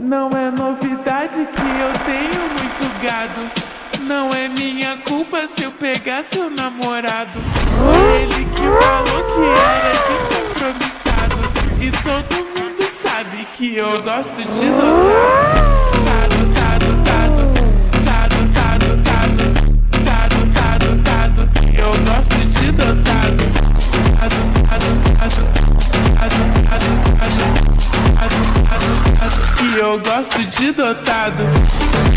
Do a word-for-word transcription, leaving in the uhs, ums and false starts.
Não é novidade que eu tenho muito gado. Não é minha culpa se eu pegar seu namorado. Foi ele que falou que era descompromissado. E todo mundo sabe que eu gosto de dotado. Tado, tado, tado, tado, tado, tado, tado, tado. Eu gosto de dotado. Tado, tado, tado, tado, tado, tado, tado, tado, tado. E eu gosto de dotado.